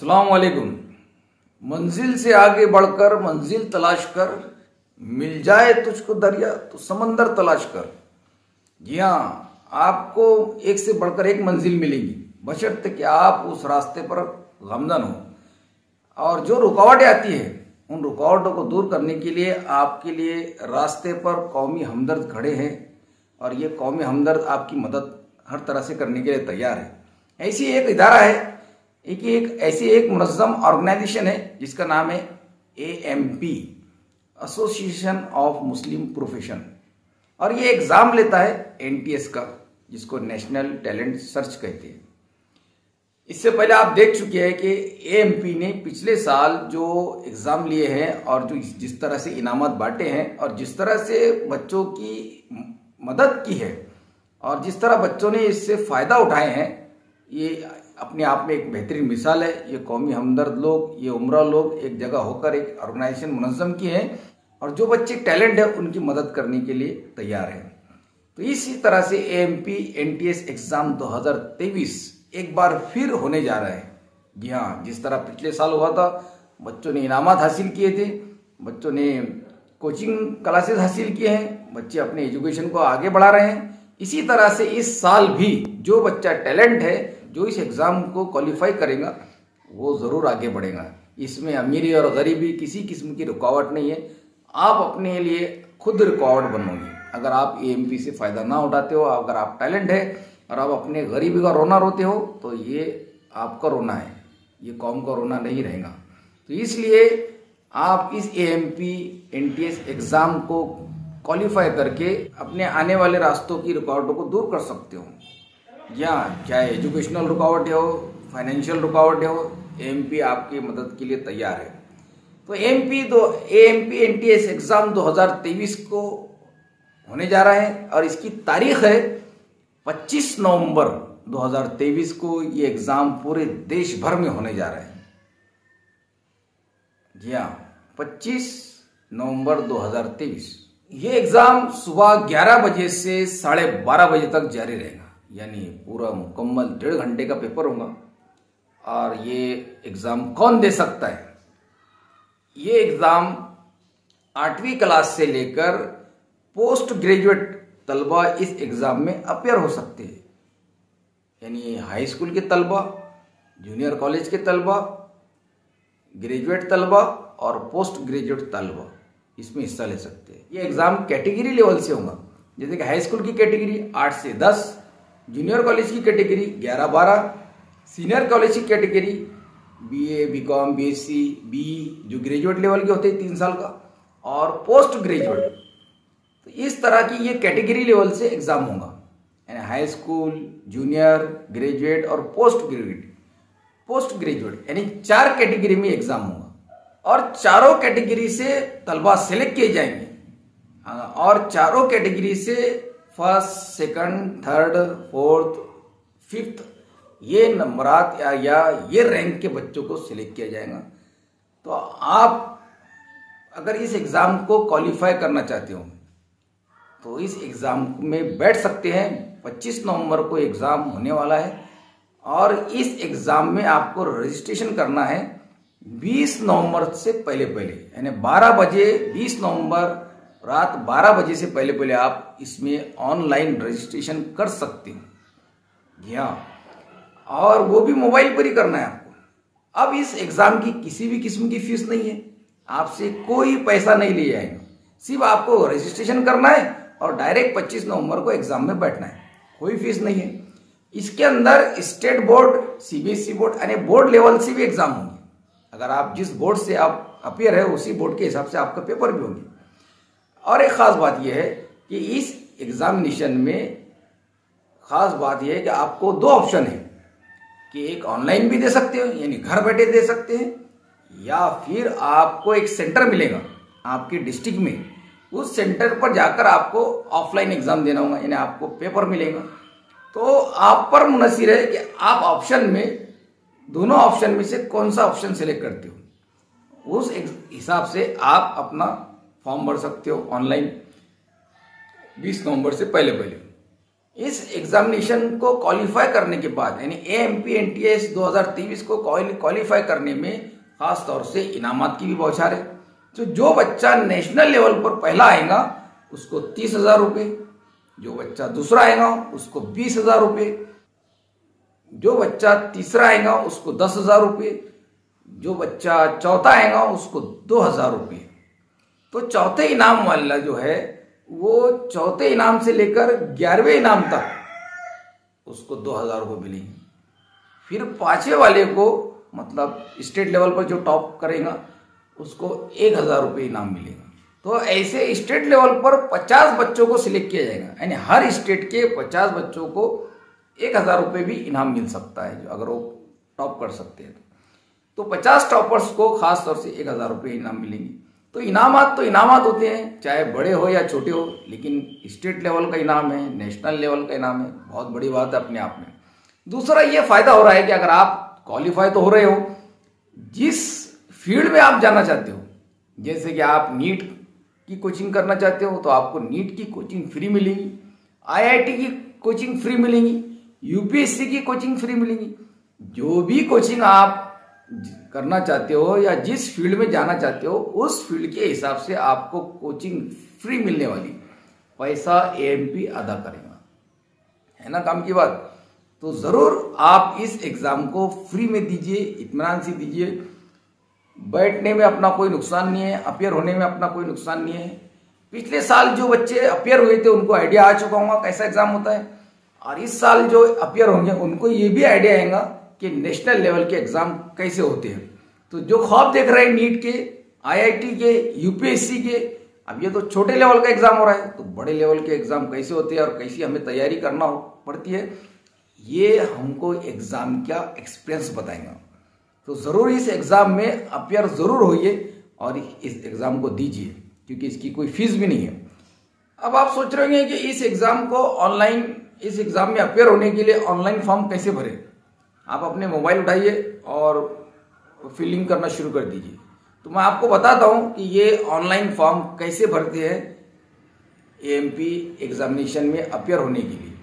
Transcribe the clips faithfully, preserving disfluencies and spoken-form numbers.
अस्सलाम वालेकुम। मंजिल से आगे बढ़कर मंजिल तलाश कर, मिल जाए तुझको दरिया तो समंदर तलाश कर। जी हाँ, आपको एक से बढ़कर एक मंजिल मिलेगी, बशर्ते कि आप उस रास्ते पर गामजन हो। और जो रुकावटें आती है उन रुकावटों को दूर करने के लिए आपके लिए रास्ते पर कौमी हमदर्द खड़े हैं, और ये कौमी हमदर्द आपकी मदद हर तरह से करने के लिए तैयार है। ऐसी एक इदारा है, एक एक ऐसी एक मुनज़्ज़म ऑर्गेनाइजेशन है जिसका नाम है A M P, association of Muslim profession, और ये एग्ज़ाम लेता है एन टी एस का, जिसको नेशनल टैलेंट सर्च कहते हैं। इससे पहले आप देख चुके हैं कि ए एम पी ने पिछले साल जो एग्ज़ाम लिए हैं और जो जिस तरह से इनामत बांटे हैं और जिस तरह से बच्चों की मदद की है और जिस तरह बच्चों ने इससे फ़ायदा उठाए हैं, ये अपने आप में एक बेहतरीन मिसाल है। ये कौमी हमदर्द लोग, ये उम्रा लोग एक जगह होकर एक ऑर्गेनाइजेशन मुनज़्ज़म की है और जो बच्चे टैलेंट है उनकी मदद करने के लिए तैयार है। तो इसी तरह से A M P N T S exam दो हज़ार तेईस एक बार फिर होने जा रहा है। जी हाँ, जिस तरह पिछले साल हुआ था, बच्चों ने इनामात हासिल किए थे, बच्चों ने कोचिंग क्लासेस हासिल किए हैं, बच्चे अपने एजुकेशन को आगे बढ़ा रहे हैं। इसी तरह से इस साल भी जो बच्चा टैलेंट है, जो इस एग्ज़ाम को क्वालिफाई करेगा, वो ज़रूर आगे बढ़ेगा। इसमें अमीरी और गरीबी किसी किस्म की रुकावट नहीं है। आप अपने लिए खुद रुकावट बनोगे अगर आप ए एम पी से फ़ायदा ना उठाते हो। अगर आप टैलेंट है और आप अपने गरीबी का रोना रोते हो तो ये आपका रोना है, ये कौम का रोना नहीं रहेगा। तो इसलिए आप इस A M P N T S exam को क्वालिफाई करके अपने आने वाले रास्तों की रुकावटों को दूर कर सकते हो। या चाहे एजुकेशनल रुकावटें हो, फाइनेंशियल रुकावटें हो, ए एम पी आपकी मदद के लिए तैयार है। तो ए एम पी दो A M P N T S exam दो हज़ार तेईस को होने जा रहा है और इसकी तारीख है पच्चीस नवंबर दो हज़ार तेईस को। ये एग्ज़ाम पूरे देश भर में होने जा रहा है। जी हाँ, पच्चीस नवंबर दो हज़ार तेईस। ये एग्ज़ाम सुबह ग्यारह बजे से साढ़े बारह बजे तक जारी रहेगा, यानी पूरा मुकम्मल डेढ़ घंटे का पेपर होगा। और ये एग्ज़ाम कौन दे सकता है? ये एग्ज़ाम आठवीं क्लास से लेकर पोस्ट ग्रेजुएट तलबा इस एग्ज़ाम में अपेयर हो सकते हैं, यानी हाई स्कूल के तलबा, जूनियर कॉलेज के तलबा, ग्रेजुएट तलबा और पोस्ट ग्रेजुएट तलबा इसमें हिस्सा ले सकते हैं। ये एग्ज़ाम कैटेगरी लेवल से होगा, जैसे कि हाई स्कूल की कैटेगरी आठ से दस, जूनियर कॉलेज की कैटेगरी ग्यारह बारह, सीनियर कॉलेज की category B A, B com, B S C, B जो ग्रेजुएट लेवल के होते हैं तीन साल का, और पोस्ट ग्रेजुएट। तो इस तरह की ये कैटेगरी लेवल से एग्ज़ाम होगा, यानी हाई स्कूल, जूनियर, ग्रेजुएट और पोस्ट ग्रेजुएट। पोस्ट ग्रेजुएट यानी चार कैटेगरी में एग्ज़ाम होगा और चारों कैटेगरी से तलबा सेलेक्ट किए जाएंगे, और चारों कैटेगरी से first, second, third, fourth, fifth ये नंबरात या, या ये रैंक के बच्चों को सिलेक्ट किया जाएगा। तो आप अगर इस एग्ज़ाम को क्वालिफाई करना चाहते हो तो इस एग्ज़ाम में बैठ सकते हैं। पच्चीस नवंबर को एग्ज़ाम होने वाला है और इस एग्ज़ाम में आपको रजिस्ट्रेशन करना है बीस नवंबर से पहले पहले, यानी बारह बजे बीस नवंबर रात बारह बजे से पहले पहले आप इसमें ऑनलाइन रजिस्ट्रेशन कर सकते हैं। जी हाँ, और वो भी मोबाइल पर ही करना है आपको। अब इस एग्ज़ाम की किसी भी किस्म की फीस नहीं है, आपसे कोई पैसा नहीं लिया जाएगा, सिर्फ आपको रजिस्ट्रेशन करना है और डायरेक्ट पच्चीस नवंबर को एग्ज़ाम में बैठना है, कोई फीस नहीं है। इसके अंदर state board, C B S E board यानी बोर्ड लेवल से भी एग्ज़ाम होंगे। अगर आप जिस बोर्ड से आप अपियर है उसी बोर्ड के हिसाब से आपका पेपर भी होंगे। और एक ख़ास बात यह है कि इस एग्ज़ामिनेशन में ख़ास बात यह है कि आपको दो ऑप्शन है कि एक ऑनलाइन भी दे सकते हो, यानी घर बैठे दे सकते हैं, या फिर आपको एक सेंटर मिलेगा आपके डिस्ट्रिक्ट में, उस सेंटर पर जाकर आपको ऑफलाइन एग्ज़ाम देना होगा, यानी आपको पेपर मिलेगा। तो आप पर मुनहसिर है कि आप ऑप्शन में, दोनों ऑप्शन में से कौन सा ऑप्शन सेलेक्ट करते हो। उस हिसाब से आप अपना फॉर्म भर सकते हो ऑनलाइन बीस नवंबर से पहले पहले। इस एग्जामिनेशन को क्वालिफाई करने के बाद यानी A M P N T S दो हज़ार तेईस को क्वालिफाई करने में खास तौर से इनामात की भी बौछार है। तो जो बच्चा नेशनल लेवल पर पहला आएगा उसको तीस हजार रुपये, जो बच्चा दूसरा आएगा उसको बीस हजार रुपये, जो बच्चा तीसरा आएगा उसको दस हजार रुपये, जो बच्चा चौथा आएगा उसको दो हजार रुपये। तो चौथे इनाम वाला जो है वो चौथे इनाम से लेकर ग्यारहवें इनाम तक उसको दो हजार रुपये मिलेंगे। फिर पांचवें वाले को मतलब स्टेट लेवल पर जो टॉप करेगा उसको एक हजार रुपये इनाम मिलेगा। तो ऐसे स्टेट लेवल पर पचास बच्चों को सिलेक्ट किया जाएगा, यानी हर स्टेट के पचास बच्चों को एक हजार रुपये भी इनाम मिल सकता है, जो अगर वो टॉप कर सकते हैं तो पचास टॉपर्स को खास तौर से एक हजार रुपये इनाम मिलेंगे। तो इनामात तो इनामात होते हैं, चाहे बड़े हो या छोटे हो, लेकिन स्टेट लेवल का इनाम है, नेशनल लेवल का इनाम है, बहुत बड़ी बात है अपने आप में। दूसरा ये फायदा हो रहा है कि अगर आप क्वालिफाई तो हो रहे हो, जिस फील्ड में आप जाना चाहते हो, जैसे कि आप नीट की कोचिंग करना चाहते हो तो आपको नीट की कोचिंग फ्री मिलेगी, आई आई टी की कोचिंग फ्री मिलेगी, यू पी एस सी की कोचिंग फ्री मिलेगी। जो भी कोचिंग आप करना चाहते हो या जिस फील्ड में जाना चाहते हो उस फील्ड के हिसाब से आपको कोचिंग फ्री मिलने वाली, पैसा ए एम पी अदा करेगा, है ना काम की बात। तो जरूर आप इस एग्जाम को फ्री में दीजिए, इत्मीनान से दीजिए। बैठने में अपना कोई नुकसान नहीं है, अपियर होने में अपना कोई नुकसान नहीं है। पिछले साल जो बच्चे अपियर हुए थे उनको आइडिया आ चुका होगा कैसा एग्जाम होता है, और इस साल जो अपियर होंगे उनको ये भी आइडिया आएगा कि नेशनल लेवल के एग्जाम कैसे होते हैं। तो जो ख्वाब देख रहे हैं नीट के, आई आई टी के, यू पी एस सी के, अब ये तो छोटे लेवल का एग्जाम हो रहा है, तो बड़े लेवल के एग्जाम कैसे होते हैं और कैसी हमें तैयारी करना पड़ती है, ये हमको एग्जाम का एक्सपीरियंस बताएगा। तो जरूर इस एग्जाम में अपियर जरूर होइए और इस एग्जाम को दीजिए, क्योंकि इसकी कोई फीस भी नहीं है। अब आप सोच रहे होंगे कि इस एग्जाम को ऑनलाइन, इस एग्जाम में अपियर होने के लिए ऑनलाइन फॉर्म कैसे भरें। आप अपने मोबाइल उठाइए और फिलिंग करना शुरू कर दीजिए। तो मैं आपको बताता हूं कि ये ऑनलाइन फॉर्म कैसे भरते हैं ए एम पी एग्जामिनेशन में अपियर होने के लिए।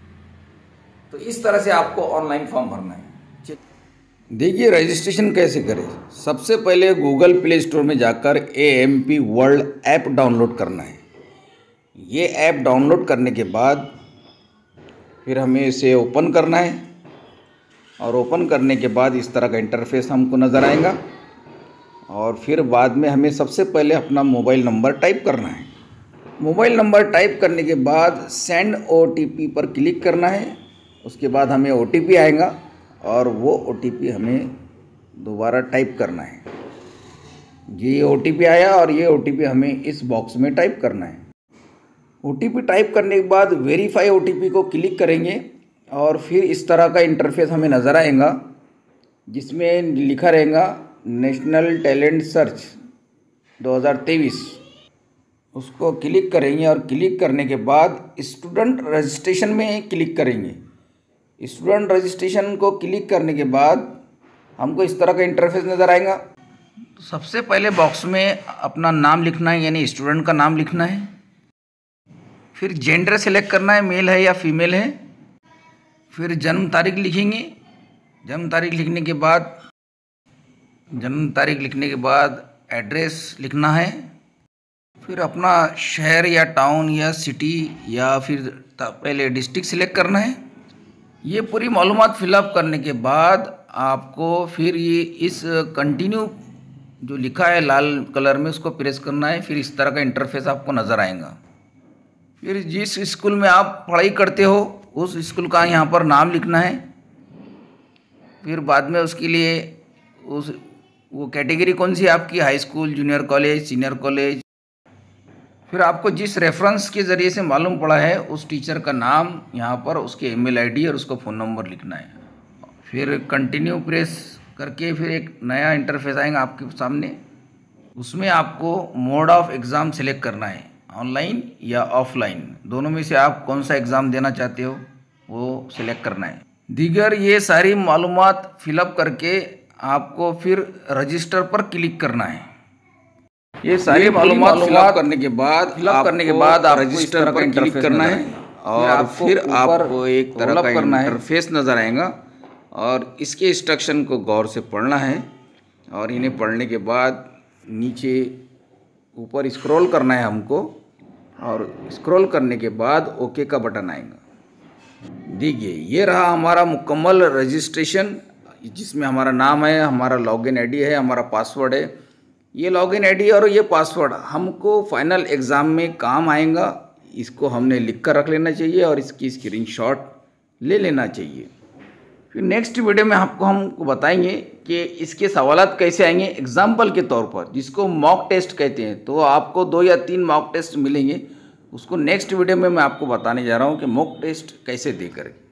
तो इस तरह से आपको ऑनलाइन फॉर्म भरना है। देखिए रजिस्ट्रेशन कैसे करें। सबसे पहले गूगल प्ले स्टोर में जाकर A M P world app download करना है। ये ऐप डाउनलोड करने के बाद फिर हमें इसे ओपन करना है, और ओपन करने के बाद इस तरह का इंटरफेस हमको नज़र आएगा। और फिर बाद में हमें सबसे पहले अपना मोबाइल नंबर टाइप करना है। मोबाइल नंबर टाइप करने के बाद सेंड ओ टी पी पर क्लिक करना है। उसके बाद हमें ओ टी पी आएगा और वो ओ टी पी हमें दोबारा टाइप करना है। ये ओ टी पी आया और ये ओ टी पी हमें इस बॉक्स में टाइप करना है। ओ टी पी टाइप करने के बाद वेरीफाई ओ टी पी को क्लिक करेंगे और फिर इस तरह का इंटरफेस हमें नज़र आएगा, जिसमें लिखा रहेगा नेशनल टैलेंट सर्च दो हज़ार तेईस। उसको क्लिक करेंगे और क्लिक करने के बाद स्टूडेंट रजिस्ट्रेशन में क्लिक करेंगे। स्टूडेंट रजिस्ट्रेशन को क्लिक करने के बाद हमको इस तरह का इंटरफेस नज़र आएगा। तो सबसे पहले बॉक्स में अपना नाम लिखना है, यानी स्टूडेंट का नाम लिखना है। फिर जेंडर सेलेक्ट करना है, मेल है या फीमेल है। फिर जन्म तारीख लिखेंगे। जन्म तारीख लिखने के बाद जन्म तारीख लिखने के बाद एड्रेस लिखना है। फिर अपना शहर या टाउन या सिटी या फिर पहले डिस्ट्रिक्ट सिलेक्ट करना है। ये पूरी मालूमात फिलअप करने के बाद आपको फिर ये इस कंटिन्यू जो लिखा है लाल कलर में उसको प्रेस करना है। फिर इस तरह का इंटरफेस आपको नज़र आएगा। फिर जिस स्कूल में आप पढ़ाई करते हो उस स्कूल का यहाँ पर नाम लिखना है। फिर बाद में उसके लिए उस वो कैटेगरी कौन सी आपकी, high school, junior college, senior college. फिर आपको जिस रेफरेंस के ज़रिए से मालूम पड़ा है उस टीचर का नाम यहाँ पर, उसके ईमेल आईडी और उसको फ़ोन नंबर लिखना है। फिर कंटिन्यू प्रेस करके फिर एक नया इंटरफेस आएगा आपके सामने। उसमें आपको मोड ऑफ एग्ज़ाम सेलेक्ट करना है, ऑनलाइन या ऑफलाइन, दोनों में से आप कौन सा एग्ज़ाम देना चाहते हो वो सिलेक्ट करना है। दीगर ये सारी मालूमात फिलअप करके आपको फिर रजिस्टर पर क्लिक करना है। ये सारी मालूमात फिलअप करने के बाद फिलअप करने के बाद आप रजिस्टर पर क्लिक करना है और फिर आपको एक तरह का इंटरफेस नज़र आएगा और इसके इंस्ट्रक्शन को गौर से पढ़ना है और इन्हें पढ़ने के बाद नीचे ऊपर स्क्रॉल करना है हमको और स्क्रॉल करने के बाद ओके का बटन आएगा। देखिए ये रहा हमारा मुकम्मल रजिस्ट्रेशन, जिसमें हमारा नाम है, हमारा लॉगिन आईडी है, हमारा पासवर्ड है। ये लॉगिन आईडी और ये पासवर्ड हमको फाइनल एग्ज़ाम में काम आएगा। इसको हमने लिख कर रख लेना चाहिए और इसकी स्क्रीनशॉट ले लेना चाहिए। फिर नेक्स्ट वीडियो में आपको हमको बताएंगे कि इसके सवालात कैसे आएंगे एग्जाम्पल के तौर पर, जिसको मॉक टेस्ट कहते हैं। तो आपको दो या तीन मॉक टेस्ट मिलेंगे, उसको नेक्स्ट वीडियो में मैं आपको बताने जा रहा हूँ कि मॉक टेस्ट कैसे दे करें।